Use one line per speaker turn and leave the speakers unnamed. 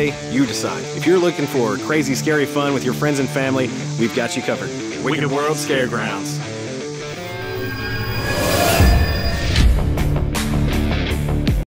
day, you decide. If you're looking for crazy, scary fun with your friends and family, we've got you covered. Wicked World Scaregrounds.